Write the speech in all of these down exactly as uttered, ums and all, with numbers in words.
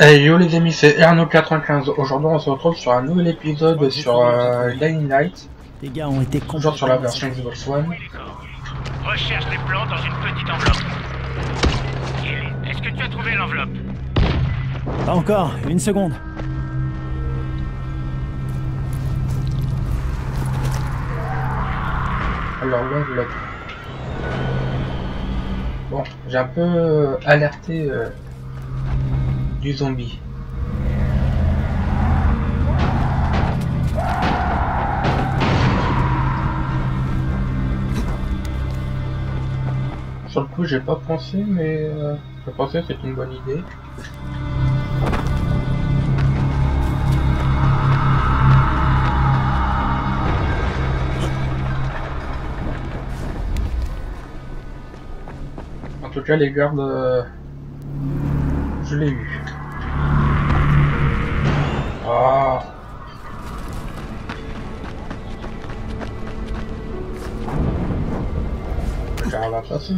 Hey yo les amis, c'est Erno quatre-vingt-quinze. Aujourd'hui on se retrouve sur un nouvel épisode sur euh, Dying Light. Les gars ont été toujours sur la version Xbox One. Recherche les plans dans une petite enveloppe. Est-ce que tu as trouvé l'enveloppe? Pas encore, une seconde. Alors l'enveloppe. Bon, j'ai un peu euh, alerté euh, du zombie. Sur le coup, j'ai pas pensé, mais euh, je pensais que c'est une bonne idée. En tout cas, les gardes, euh, je l'ai eu. Ah. Ça va passer.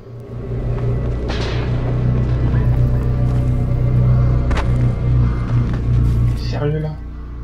Sérieux là?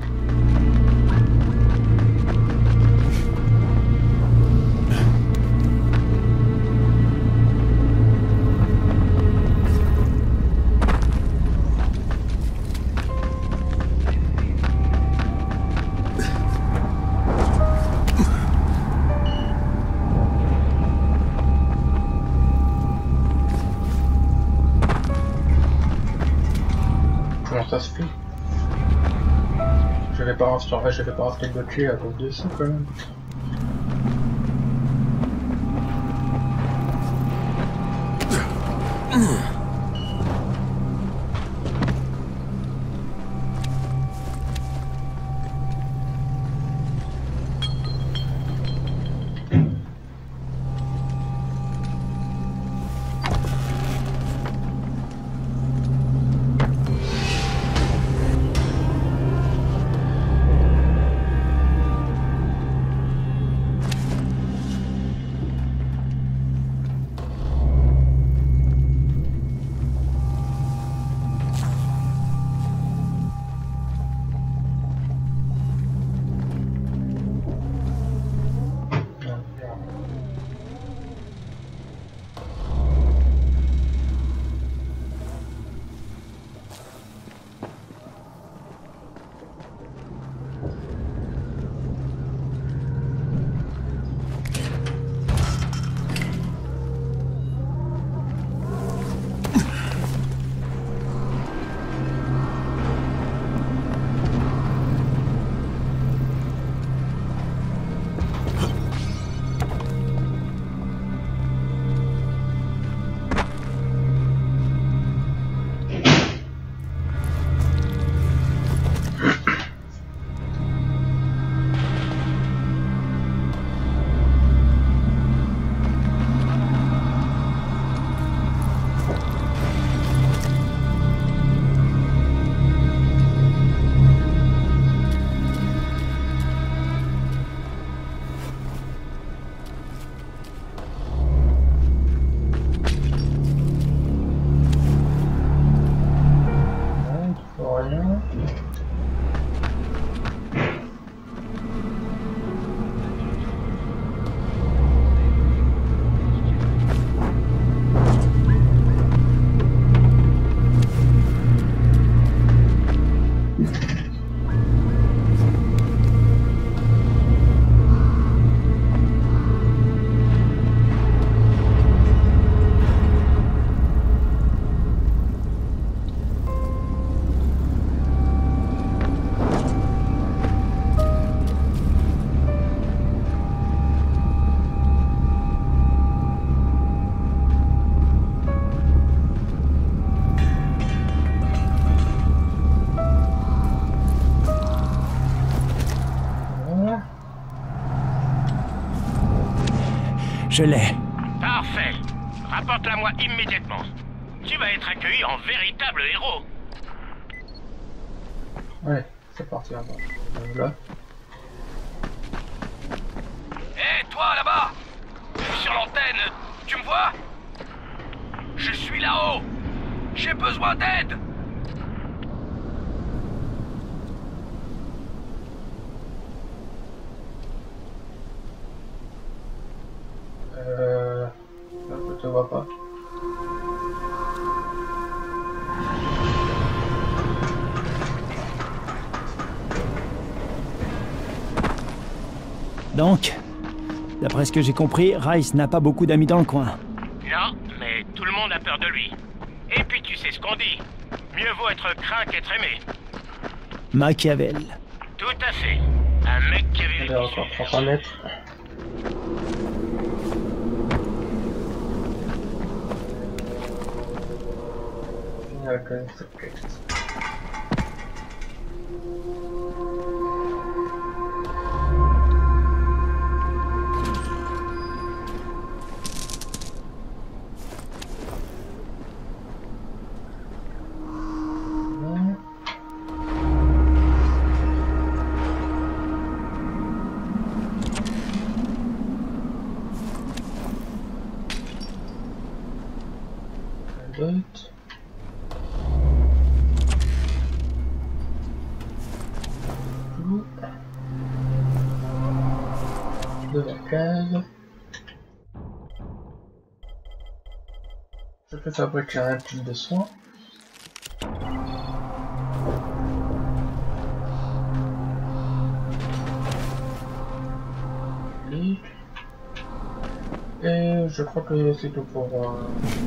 Comment ça se fait? Je vais pas rester, je vais pas rester bloqué à cause de ça quand même. Je l'ai. Parfait. Rapporte-la-moi immédiatement. Tu vas être accueilli en véritable héros. Ouais, c'est parti là-bas. Là. Hé, hey, toi là-bas! Sur l'antenne, tu me vois? Je suis là-haut! J'ai besoin d'aide! va pas. Donc, d'après ce que j'ai compris, Rice n'a pas beaucoup d'amis dans le coin. Non, mais tout le monde a peur de lui. Et puis tu sais ce qu'on dit. Mieux vaut être craint qu'être aimé. Machiavel. Tout à fait. Un mec qui avait... Il y a encore trois cents mètres. Il y a quand même cette quête. De la case. Je peux fabriquer un kit de soins. Et je crois que c'est tout pour... Euh...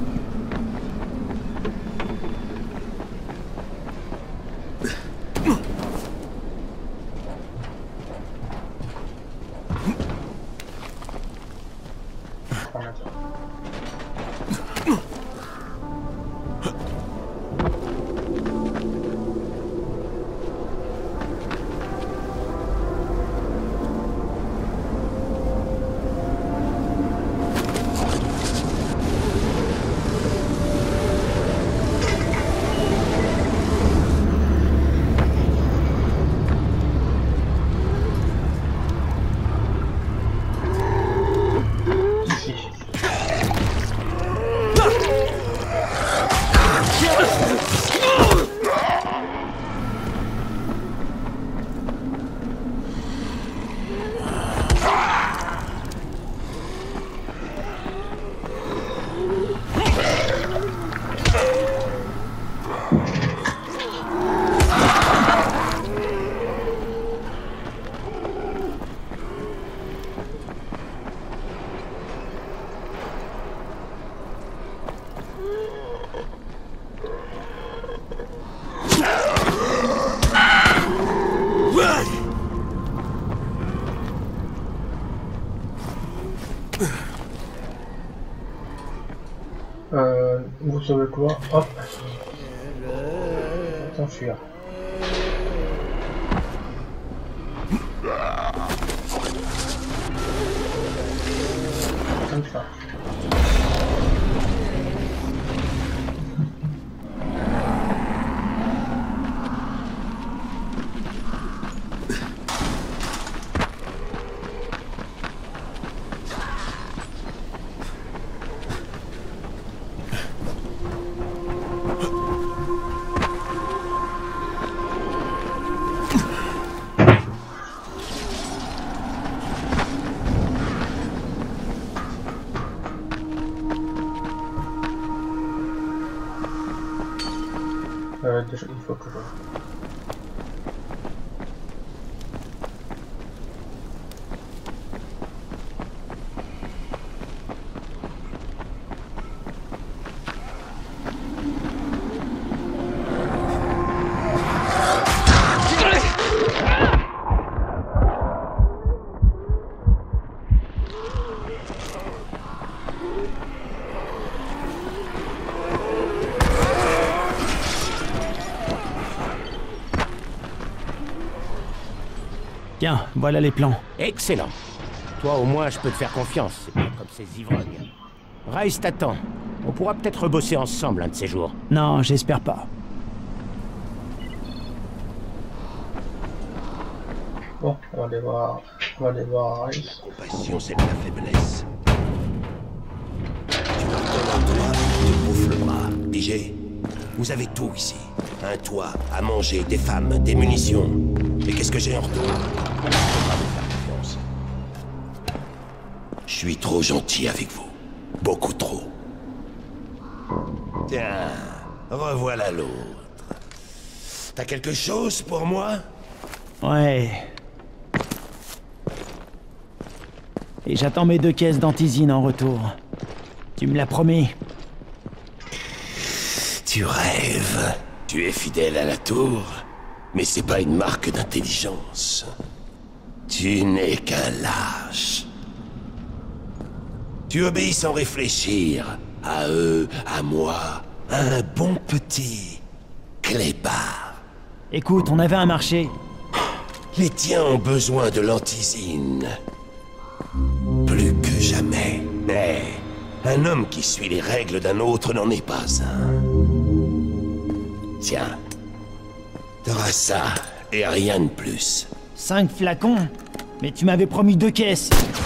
Euh, vous savez quoi? Hop. S'enfuir. Comme ça. Euh, déjà, il faut que je... Tiens, voilà les plans. Excellent. Toi, au moins, je peux te faire confiance. C'est pas comme ces ivrognes. Rice t'attend. On pourra peut-être bosser ensemble un de ces jours. Non, j'espère pas. Bon, on va aller voir... On va aller voir Rice. Compassion, c'est de la faiblesse. Tu me redonnes un toit, tu te bouffes le bras. Pigé? Vous avez tout ici. Un toit, à manger, des femmes, des munitions. Mais qu'est-ce que j'ai en retour? Je peux pas vous faire confiance. Je suis trop gentil avec vous. Beaucoup trop. Tiens, revoilà l'autre. T'as quelque chose pour moi? Ouais. Et j'attends mes deux caisses d'antisine en retour. Tu me l'as promis. Tu rêves. Tu es fidèle à la tour, mais c'est pas une marque d'intelligence. Tu n'es qu'un lâche. Tu obéis sans réfléchir. À eux, à moi, à un bon petit clébard. Écoute, on avait un marché. Les tiens ont besoin de l'antisine. Plus que jamais. Mais un homme qui suit les règles d'un autre n'en est pas un. Tiens, t'auras ça et rien de plus. Cinq flacons? Mais tu m'avais promis deux caisses.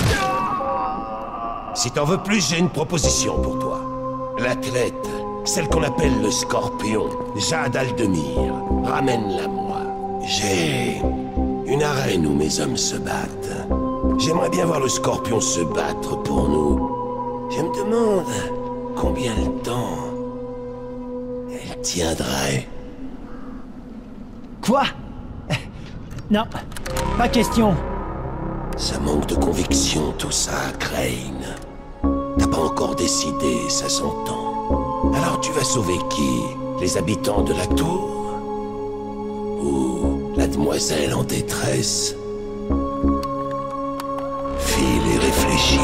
Si t'en veux plus, j'ai une proposition pour toi. L'athlète, celle qu'on appelle le Scorpion, Jade Aldemir, ramène-la moi. J'ai une arène où mes hommes se battent. J'aimerais bien voir le Scorpion se battre pour nous. Je me demande combien de temps elle tiendrait. Quoi? Non, pas question. Ça manque de conviction tout ça, Crane. T'as pas encore décidé, ça s'entend. Alors tu vas sauver qui? Les habitants de la tour? Ou la demoiselle en détresse? File et réfléchis.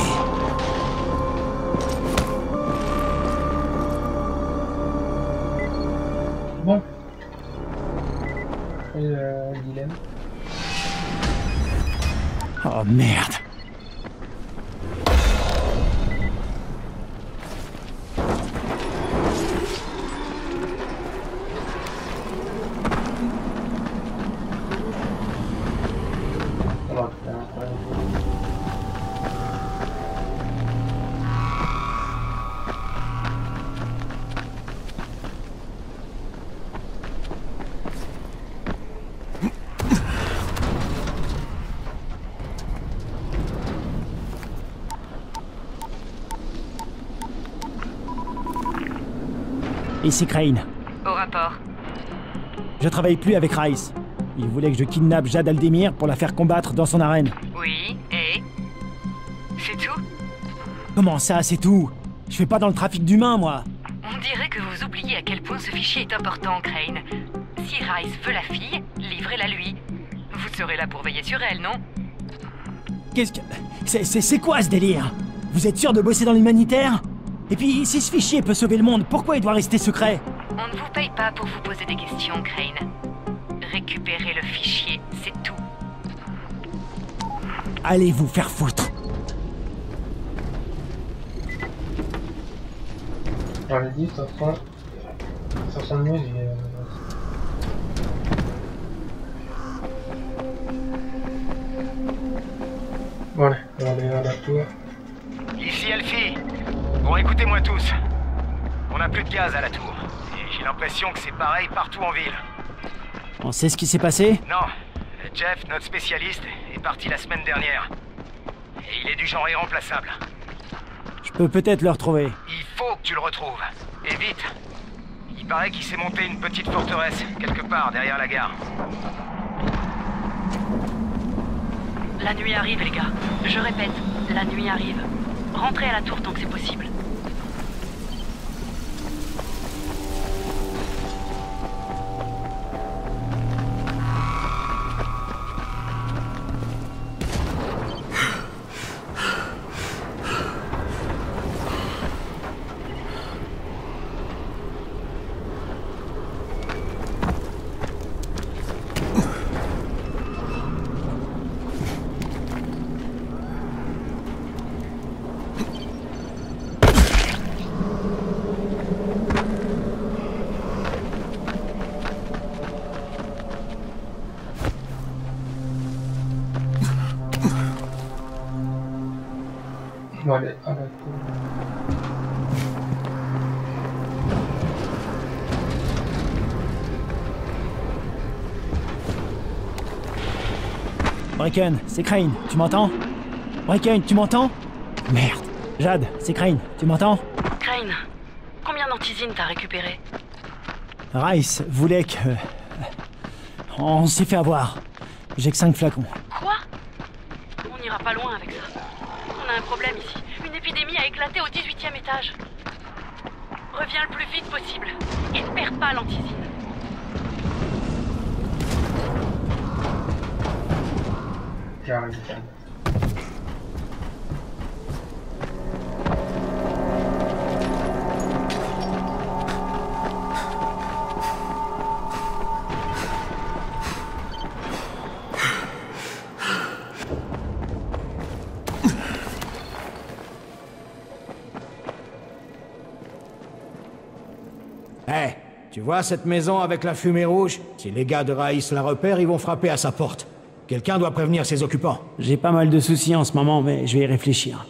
Bon. Et euh, dilemme. Oh merde. Ici Crane. Au rapport. Je travaille plus avec Rice. Il voulait que je kidnappe Jade Aldemir pour la faire combattre dans son arène. Oui, et... C'est tout? Comment ça, c'est tout? Je fais pas dans le trafic d'humains, moi. On dirait que vous oubliez à quel point ce fichier est important, Crane. Si Rice veut la fille, livrez-la lui. Vous serez là pour veiller sur elle, non? Qu'est-ce que... C'est, c'est, c'est quoi ce délire? Vous êtes sûr de bosser dans l'humanitaire? Et puis, si ce fichier peut sauver le monde, pourquoi il doit rester secret? On ne vous paye pas pour vous poser des questions, Crane. Récupérez le fichier, c'est tout. Allez vous faire foutre. J'avais dit, ça sent... Ça sent mieux, mais... Euh... Voilà, on va aller à la tour. Ici Alfie. Bon, écoutez-moi tous. On n'a plus de gaz à la tour. Et j'ai l'impression que c'est pareil partout en ville. On sait ce qui s'est passé? Non. Jeff, notre spécialiste, est parti la semaine dernière. Et il est du genre irremplaçable. Je peux peut-être le retrouver. Il faut que tu le retrouves. Et vite. Il paraît qu'il s'est monté une petite forteresse, quelque part derrière la gare. La nuit arrive, les gars. Je répète, la nuit arrive. Rentrez à la tour tant que c'est possible. On va aller à la tour. Bracken, c'est Crane, tu m'entends? Bracken, tu m'entends? Merde. Jade, c'est Crane, tu m'entends? Crane, combien d'anti d'antisine t'as récupéré? Rice voulait que... On s'est fait avoir. J'ai que cinq flacons. Quoi? On n'ira pas loin avec ça. On a un problème ici. Une épidémie a éclaté au dix-huitième étage. Reviens le plus vite possible. Et ne perds pas l'antisine. J'arrive. Hé, hey, tu vois cette maison avec la fumée rouge? Si les gars de Raïs la repèrent, ils vont frapper à sa porte. Quelqu'un doit prévenir ses occupants. J'ai pas mal de soucis en ce moment, mais je vais y réfléchir.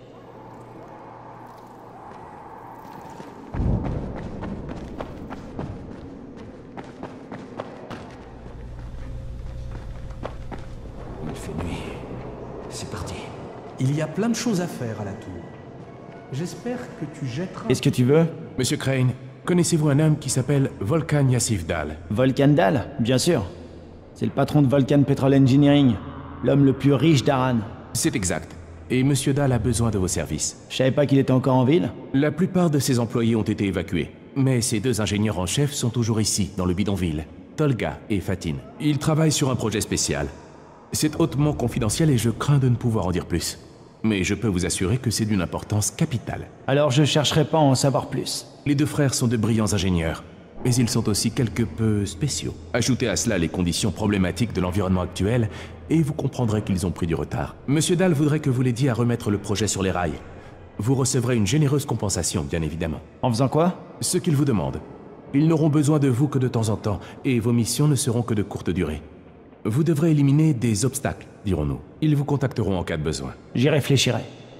Il fait nuit. C'est parti. Il y a plein de choses à faire à la tour. J'espère que tu jetteras... Qu'est-ce que tu veux? Monsieur Crane, connaissez-vous un homme qui s'appelle Volkan Yassif-Dal? Volkan Dal, bien sûr. C'est le patron de Volkan Petrol Engineering, l'homme le plus riche d'Aran. C'est exact. Et Monsieur Dahl a besoin de vos services. Je savais pas qu'il était encore en ville. La plupart de ses employés ont été évacués. Mais ses deux ingénieurs en chef sont toujours ici, dans le bidonville. Tolga et Fatin. Ils travaillent sur un projet spécial. C'est hautement confidentiel et je crains de ne pouvoir en dire plus. Mais je peux vous assurer que c'est d'une importance capitale. Alors je chercherai pas à en savoir plus. Les deux frères sont de brillants ingénieurs. Mais ils sont aussi quelque peu spéciaux. Ajoutez à cela les conditions problématiques de l'environnement actuel, et vous comprendrez qu'ils ont pris du retard. Monsieur Dahl voudrait que vous l'aidiez à remettre le projet sur les rails. Vous recevrez une généreuse compensation, bien évidemment. En faisant quoi? Ce qu'ils vous demandent. Ils n'auront besoin de vous que de temps en temps, et vos missions ne seront que de courte durée. Vous devrez éliminer des obstacles, dirons-nous. Ils vous contacteront en cas de besoin. J'y réfléchirai.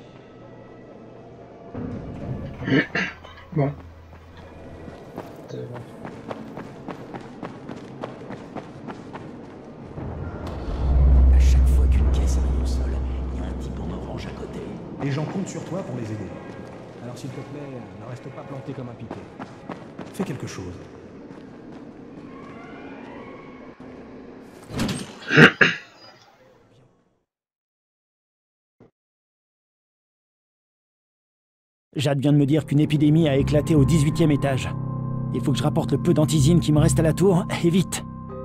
Bon. À chaque fois qu'une caisse arrive au sol, il y a un type en orange à côté. Les gens comptent sur toi pour les aider. Alors s'il te plaît, ne reste pas planté comme un piquet. Fais quelque chose. Jade vient de me dire qu'une épidémie a éclaté au dix-huitième étage. Il faut que je rapporte le peu d'antisine qui me reste à la tour, et vite.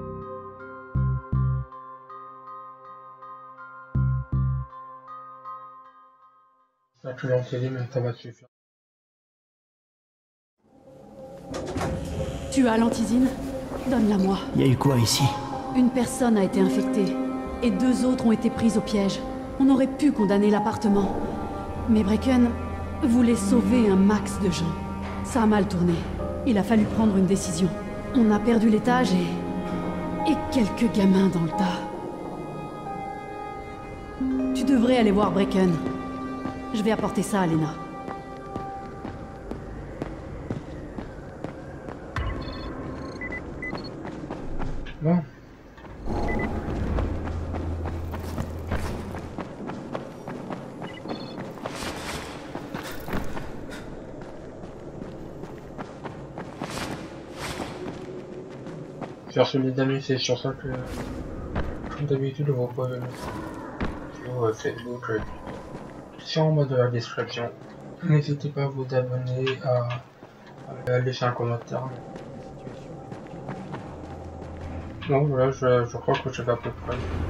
Là, tu l'as entendu, mais ça va suffire. Tu as l'antisine? Donne-la-moi. Il y a eu quoi ici? Une personne a été infectée, et deux autres ont été prises au piège. On aurait pu condamner l'appartement. Mais Brecken voulait sauver un max de gens. Ça a mal tourné. Il a fallu prendre une décision. On a perdu l'étage et... et quelques gamins dans le tas. Tu devrais aller voir Brecken. Je vais apporter ça à Lena. Bon. Cherchez mes amis, c'est sur ça que, comme d'habitude, vous pouvez mettre sur Facebook, euh, sur en bas de la description. N'hésitez pas à vous abonner, à, à laisser un commentaire. Bon, voilà, je, je crois que j'ai à peu près.